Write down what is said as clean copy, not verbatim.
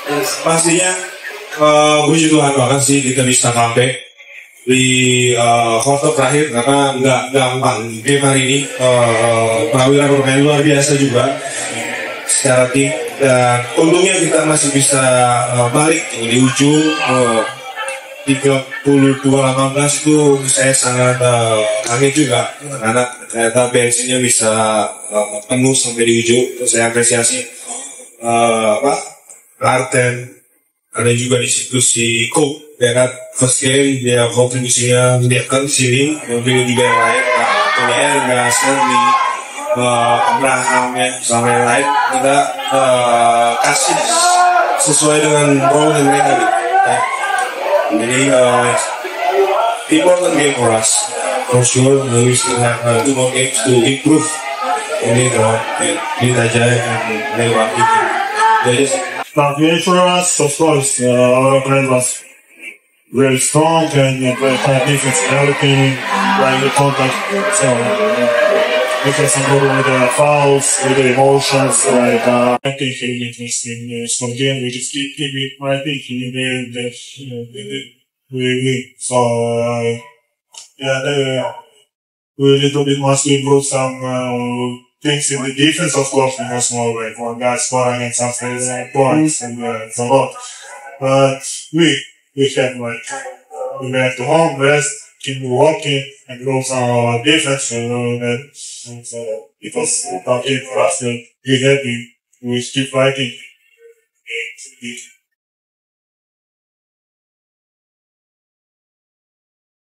Pastinya puji Tuhan banget sih kita bisa comeback di quarter terakhir karena nggak gampang game hari ini. Prawira bermain luar biasa juga secara tim dan untungnya kita masih bisa balik di ujung 32-18 itu saya sangat kaget juga karena ternyata bensinnya bisa penuh sampai di ujung. Terus saya apresiasi Arten, ada juga di situ si Cook ya kan, first game dia kontribusinya dia kan di sini, mungkin juga yang lain Tony Erga, Stanley, Abraham ya sama yang lain kita kasih sesuai dengan role yang mereka gitu. Ya. Jadi important game for us for sure. We still have 2 more games to improve ini kalau kita aja yang melewati jadi. But really for us, of course, our opponent was very strong and very high defense and everything, like the contact. So we can go with the fouls, with the emotions. Like I think he in some game we just keep it. I think he did that. We so we little bit must improve some. Things in the defense, of course, we must more like one guy scoring and some points and so on. But we have like we went to home, rest, keep walking, and grow some of our defense. And so it was not it for us to be happy. We keep fighting.